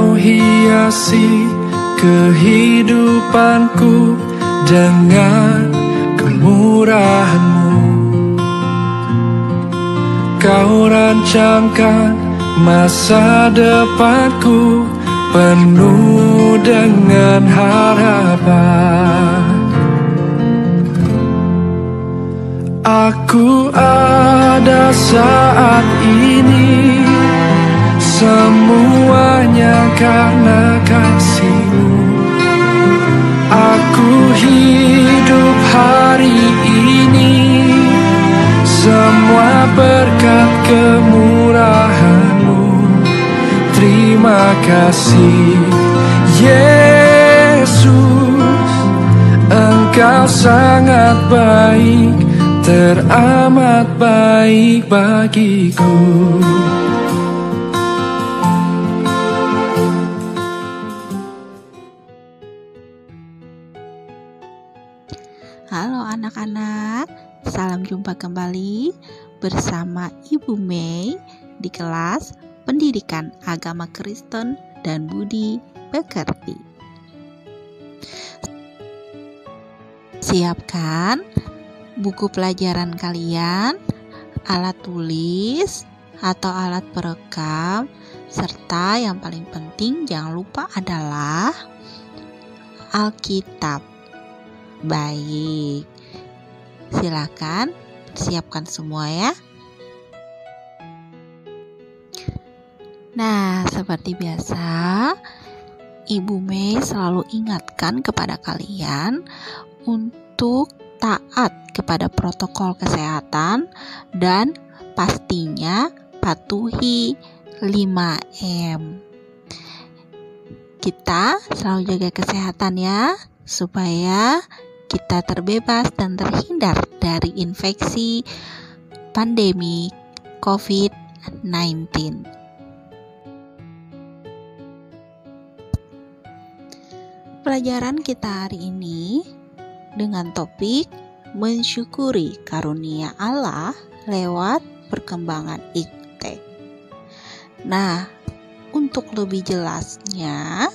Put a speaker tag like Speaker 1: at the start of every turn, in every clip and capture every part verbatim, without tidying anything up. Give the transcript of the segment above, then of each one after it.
Speaker 1: Kau hiasi kehidupanku dengan kemurahan-Mu. Kau rancangkan masa depanku penuh dengan harapan. Aku ada saat ini, semuanya karena kasih-Mu. Aku hidup hari ini, semua berkat kemurahan-Mu. Terima kasih Yesus, Engkau sangat baik, teramat baik bagiku.
Speaker 2: Halo anak-anak, salam jumpa kembali bersama Ibu Mei di kelas Pendidikan Agama Kristen dan Budi Pekerti. Siapkan buku pelajaran kalian, alat tulis atau alat perekam, serta yang paling penting jangan lupa adalah Alkitab. Baik, silakan siapkan semua ya. Nah, seperti biasa, Ibu Mei selalu ingatkan kepada kalian untuk taat kepada protokol kesehatan dan pastinya patuhi lima M. Kita selalu jaga kesehatan ya, supaya kita terbebas dan terhindar dari infeksi pandemi covid sembilan belas. Pelajaran kita hari ini dengan topik mensyukuri karunia Allah lewat perkembangan iptek. Nah, untuk lebih jelasnya,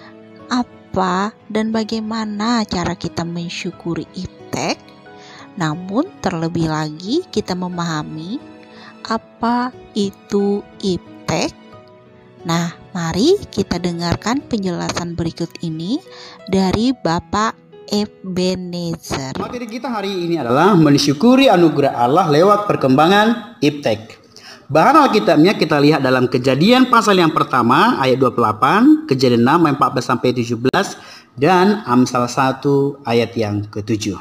Speaker 2: apa dan bagaimana cara kita mensyukuri iptek, namun terlebih lagi kita memahami apa itu iptek. Nah, mari kita dengarkan penjelasan berikut ini dari Bapak Ebenezer.
Speaker 3: Materi kita hari ini adalah mensyukuri anugerah Allah lewat perkembangan iptek. Bahan Alkitabnya kita lihat dalam Kejadian pasal yang pertama ayat dua puluh delapan, Kejadian enam ayat empat belas sampai tujuh belas, dan Amsal satu ayat yang ketujuh.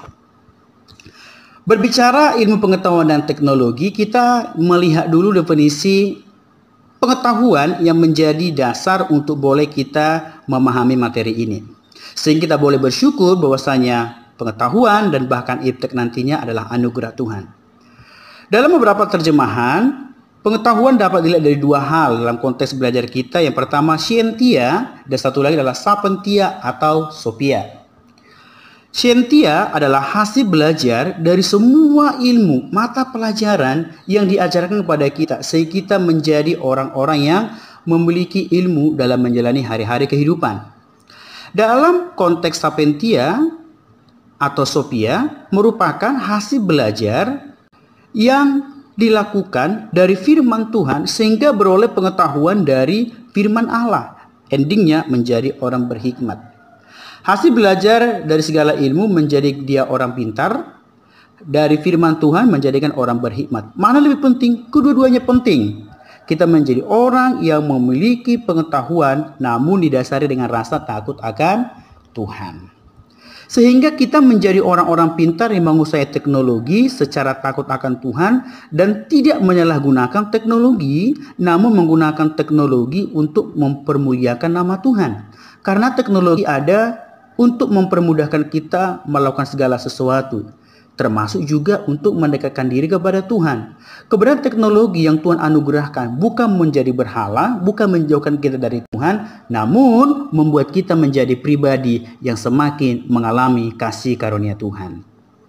Speaker 3: Berbicara ilmu pengetahuan dan teknologi, kita melihat dulu definisi pengetahuan yang menjadi dasar untuk boleh kita memahami materi ini. Sehingga kita boleh bersyukur bahwasanya pengetahuan dan bahkan iptek nantinya adalah anugerah Tuhan. Dalam beberapa terjemahan, pengetahuan dapat dilihat dari dua hal dalam konteks belajar kita. Yang pertama scientia dan satu lagi adalah sapientia atau sophia. Scientia adalah hasil belajar dari semua ilmu, mata pelajaran yang diajarkan kepada kita sehingga kita menjadi orang-orang yang memiliki ilmu dalam menjalani hari-hari kehidupan. Dalam konteks sapientia atau sophia merupakan hasil belajar yang dilakukan dari firman Tuhan sehingga beroleh pengetahuan dari firman Allah. Endingnya menjadi orang berhikmat. Hasil belajar dari segala ilmu menjadi dia orang pintar. Dari firman Tuhan menjadikan orang berhikmat. Mana lebih penting? Kedua-duanya penting. Kita menjadi orang yang memiliki pengetahuan namun didasari dengan rasa takut akan Tuhan. Sehingga kita menjadi orang-orang pintar yang menguasai teknologi secara takut akan Tuhan dan tidak menyalahgunakan teknologi, namun menggunakan teknologi untuk mempermuliakan nama Tuhan. Karena teknologi ada untuk mempermudahkan kita melakukan segala sesuatu, termasuk juga untuk mendekatkan diri kepada Tuhan. Keberadaan teknologi yang Tuhan anugerahkan bukan menjadi berhala, bukan menjauhkan kita dari Tuhan, namun membuat kita menjadi pribadi yang semakin mengalami kasih karunia Tuhan.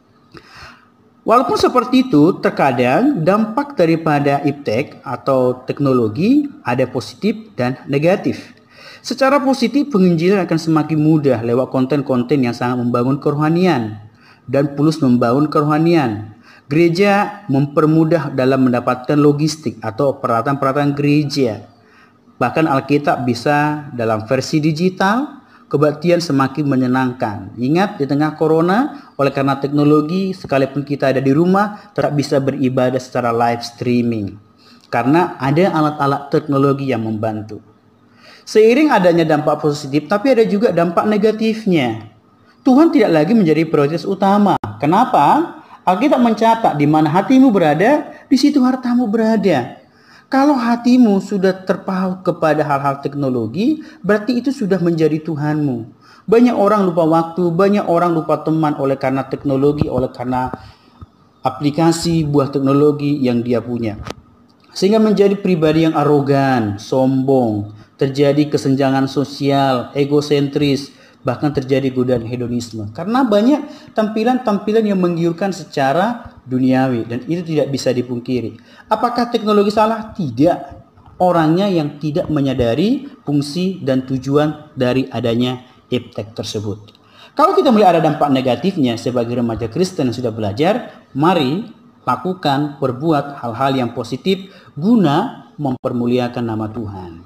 Speaker 3: Walaupun seperti itu, terkadang dampak daripada iptek atau teknologi ada positif dan negatif. Secara positif, penginjilan akan semakin mudah lewat konten-konten yang sangat membangun kerohanian dan plus membangun kerohanian. Gereja mempermudah dalam mendapatkan logistik atau peralatan-peralatan gereja. Bahkan Alkitab bisa dalam versi digital, kebaktian semakin menyenangkan. Ingat, di tengah corona, oleh karena teknologi, sekalipun kita ada di rumah, tetap bisa beribadah secara live streaming. Karena ada alat-alat teknologi yang membantu. Seiring adanya dampak positif, tapi ada juga dampak negatifnya. Tuhan tidak lagi menjadi prioritas utama. Kenapa? Alkitab mencatat, di mana hatimu berada, di situ hartamu berada. Kalau hatimu sudah terpaut kepada hal-hal teknologi, berarti itu sudah menjadi Tuhanmu. Banyak orang lupa waktu, banyak orang lupa teman oleh karena teknologi, oleh karena aplikasi buah teknologi yang dia punya. Sehingga menjadi pribadi yang arogan, sombong, terjadi kesenjangan sosial, egosentris, bahkan terjadi godaan hedonisme. Karena banyak tampilan-tampilan yang menggiurkan secara duniawi dan itu tidak bisa dipungkiri. Apakah teknologi salah? Tidak. Orangnya yang tidak menyadari fungsi dan tujuan dari adanya iptek tersebut. Kalau kita melihat ada dampak negatifnya sebagai remaja Kristen yang sudah belajar, mari lakukan, perbuat hal-hal yang positif guna mempermuliakan nama Tuhan.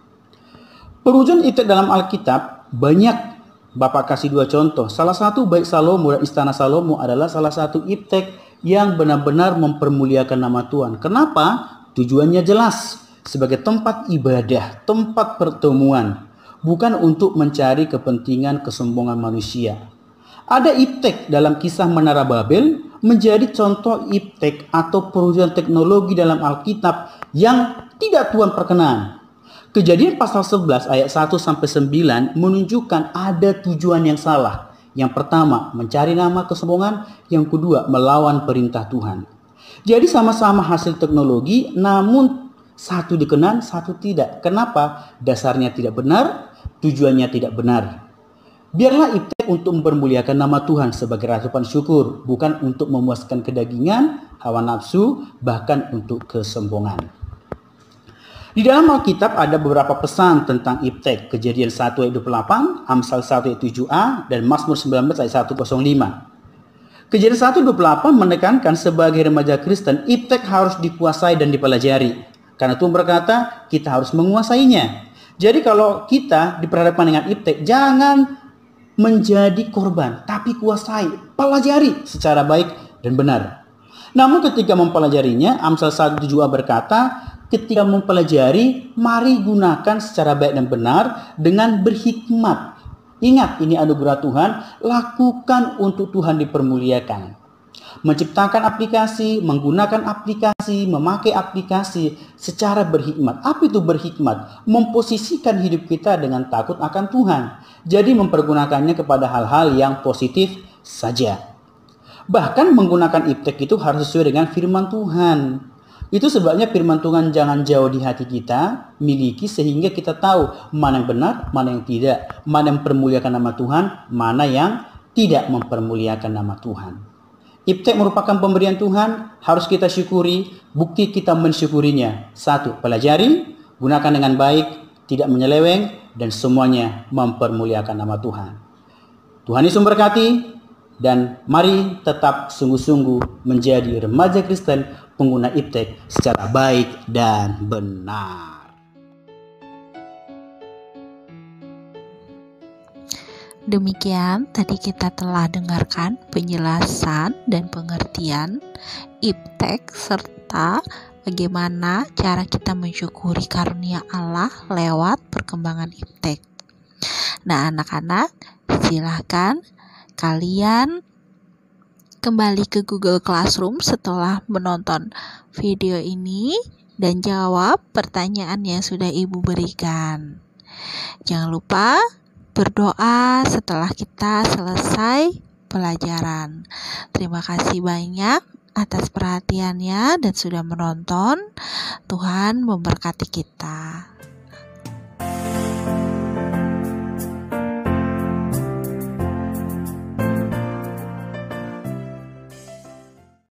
Speaker 3: Perwujudan iptek dalam Alkitab banyak. Bapak kasih dua contoh. Salah satu Bait Salomo dan Istana Salomo adalah salah satu iptek yang benar-benar mempermuliakan nama Tuhan. Kenapa? Tujuannya jelas. Sebagai tempat ibadah, tempat pertemuan. Bukan untuk mencari kepentingan kesombongan manusia. Ada iptek dalam kisah Menara Babel menjadi contoh iptek atau perwujudan teknologi dalam Alkitab yang tidak Tuhan perkenan. Kejadian pasal sebelas ayat satu sampai sembilan menunjukkan ada tujuan yang salah. Yang pertama, mencari nama kesombongan. Yang kedua, melawan perintah Tuhan. Jadi sama-sama hasil teknologi, namun satu dikenan, satu tidak. Kenapa? Dasarnya tidak benar, tujuannya tidak benar. Biarlah iptek untuk mempermuliakan nama Tuhan sebagai rasupan syukur, bukan untuk memuaskan kedagingan, hawa nafsu, bahkan untuk kesombongan. Di dalam Alkitab ada beberapa pesan tentang iptek. Kejadian satu ayat dua puluh delapan, Amsal satu ayat tujuh a, dan Mazmur sembilan belas ayat seratus lima. Kejadian satu ayat dua puluh delapan menekankan sebagai remaja Kristen, iptek harus dikuasai dan dipelajari. Karena Tuhan berkata, kita harus menguasainya. Jadi kalau kita diperhadapkan dengan iptek, jangan menjadi korban, tapi kuasai, pelajari secara baik dan benar. Namun ketika mempelajarinya, Amsal satu ayat tujuh a berkata, ketika mempelajari, mari gunakan secara baik dan benar dengan berhikmat. Ingat, ini anugerah Tuhan, lakukan untuk Tuhan dipermuliakan. Menciptakan aplikasi, menggunakan aplikasi, memakai aplikasi secara berhikmat. Apa itu berhikmat? Memposisikan hidup kita dengan takut akan Tuhan. Jadi mempergunakannya kepada hal-hal yang positif saja. Bahkan menggunakan iptek itu harus sesuai dengan firman Tuhan. Itu sebabnya firman Tuhan jangan jauh di hati kita, miliki sehingga kita tahu mana yang benar, mana yang tidak, mana yang mempermuliakan nama Tuhan, mana yang tidak mempermuliakan nama Tuhan. Iptek merupakan pemberian Tuhan, harus kita syukuri, bukti kita mensyukurinya. Satu, pelajari, gunakan dengan baik, tidak menyeleweng, dan semuanya mempermuliakan nama Tuhan. Tuhan Yesus memberkati, dan mari tetap sungguh-sungguh menjadi remaja Kristen pengguna iptek secara baik dan benar.
Speaker 2: Demikian tadi kita telah dengarkan penjelasan dan pengertian iptek serta bagaimana cara kita mensyukuri karunia Allah lewat perkembangan iptek. Nah, anak-anak, silakan kalian kembali ke Google Classroom setelah menonton video ini dan jawab pertanyaan yang sudah Ibu berikan. Jangan lupa berdoa setelah kita selesai pelajaran. Terima kasih banyak atas perhatiannya dan sudah menonton. Tuhan memberkati kita.